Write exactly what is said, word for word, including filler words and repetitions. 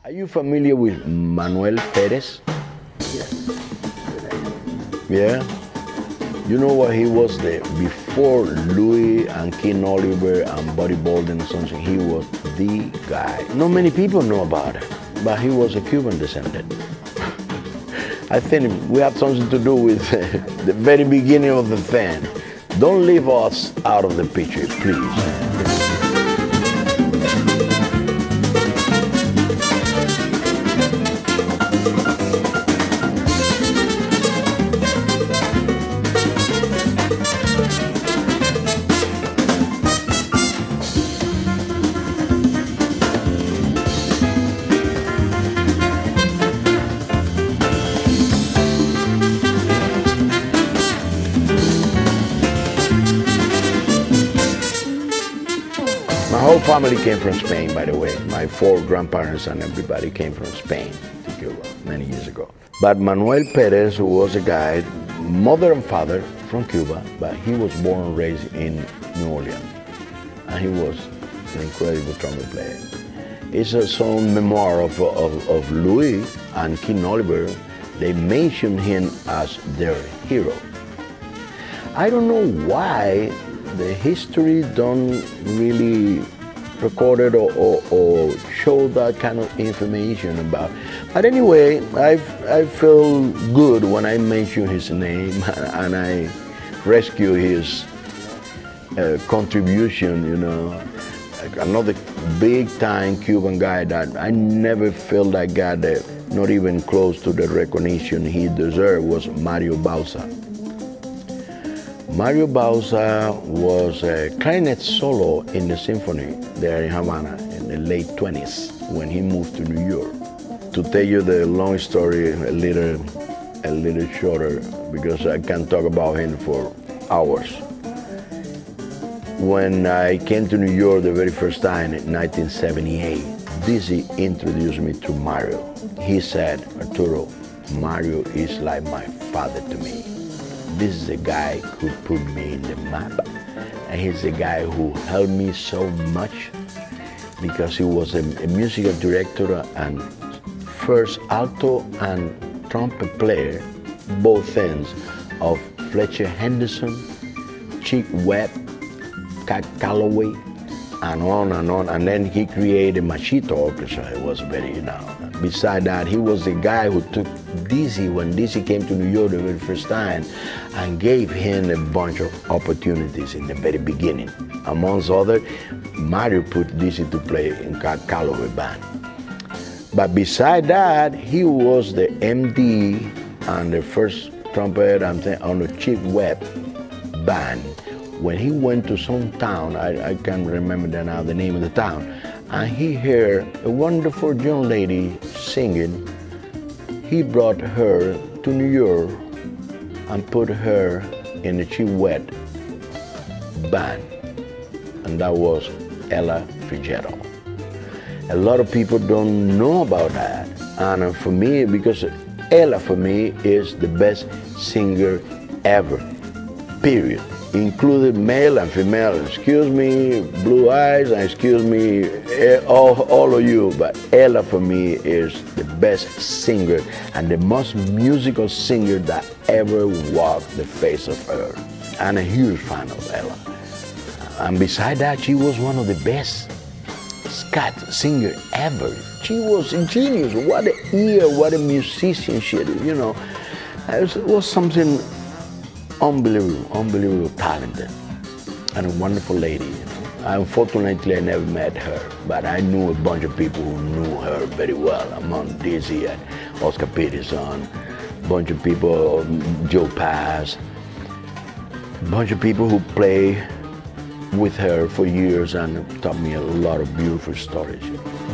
Are you familiar with Manuel Perez? Yes. Yeah? You know what, he was the, before Louis and King Oliver and Buddy Bolden and something, he was the guy. Not many people know about it, but he was a Cuban descendant. I think we have something to do with the very beginning of the thing. Don't leave us out of the picture, please. My whole family came from Spain, by the way. My four grandparents and everybody came from Spain to Cuba many years ago. But Manuel Perez was a guy, mother and father from Cuba, but he was born and raised in New Orleans. And he was an incredible trumpet player. It's a song memoir of, of, of Louis and King Oliver. They mentioned him as their hero. I don't know why the history don't really record it or, or, or show that kind of information about. But anyway, I I feel good when I mention his name and I rescue his uh, contribution, you know. Like another big-time Cuban guy that I never felt I got uh, not even close to the recognition he deserved was Mario Bauza. Mario Bauza was a clarinet solo in the symphony there in Havana in the late twenties when he moved to New York. To tell you the long story a little, a little shorter, because I can talk about him for hours. When I came to New York the very first time in nineteen seventy-eight, Dizzy introduced me to Mario. He said, Arturo, Mario is like my father to me. This is a guy who put me in the map, and he's a guy who helped me so much because he was a, a musical director and first alto and trumpet player, both ends, of Fletcher Henderson, Chick Webb, Cat Calloway, and on and on. And then he created Machito Orchestra. It was very, you know. Beside that, he was the guy who took Dizzy when Dizzy came to New York the very first time and gave him a bunch of opportunities in the very beginning. Amongst others, Mario put Dizzy to play in Cat Calloway band. But beside that, he was the M D and the first trumpet on the Chick Webb band. When he went to some town, I, I can't remember now the name of the town, and he heard a wonderful young lady singing, he brought her to New York and put her in the Chick Webb band, and that was Ella Fitzgerald. A lot of people don't know about that, and for me, because Ella for me is the best singer ever, period. Included male and female. Excuse me, Blue Eyes, and excuse me, all, all of you, but Ella for me is the best singer and the most musical singer that ever walked the face of earth. I'm a huge fan of Ella. And beside that, she was one of the best scat singer ever. She was a genius. What an ear, what a musician she had, you know. It was something unbelievable, unbelievable talented, and a wonderful lady. You know. Unfortunately, I never met her, but I knew a bunch of people who knew her very well, among Dizzy and Oscar Peterson, a bunch of people, Joe Pass, a bunch of people who play with her for years and taught me a lot of beautiful stories. You know.